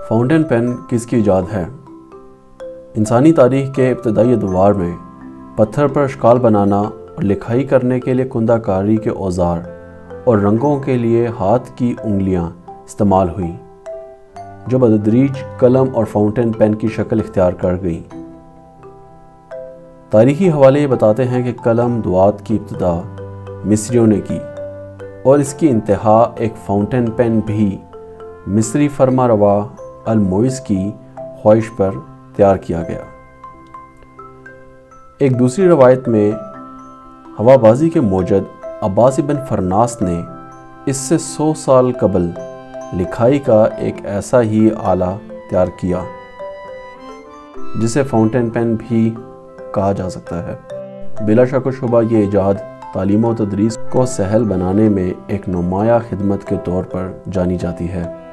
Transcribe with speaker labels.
Speaker 1: Fountain pen کس کی ایجاد ہے؟ انسانی تاریخ کے ابتدائی ادوار میں پتھر پر اشکال بنانا اور لکھائی کرنے کے لیے کندہ کاری کے اوزار اور رنگوں کے لیے ہاتھ کی انگلیاں استعمال ہوئیں، جو بتدریج قلم اور فاؤنٹین پین کی شکل اختیار کر گئیں۔ تاریخی حوالے یہ بتاتے ہیں کہ قلم دعات کی ابتدا مصریوں نے کی اور اس کی انتہا ایک فاؤنٹین پین بھی مصری فرما روا الموئز کی خواہش پر تیار کیا گیا۔ ایک دوسری روایت میں ہوا بازی کے موجد عباس بن فرناس نے اس سے 100 سال قبل لکھائی کا ایک ایسا ہی آلہ تیار کیا جسے فاؤنٹین پین بھی کہا جا سکتا ہے۔ بلا شک و شبہ یہ ایجاد تعلیم و تدریس کو سہل بنانے میں ایک نمایاں خدمت کے طور پر جانی جاتی ہے۔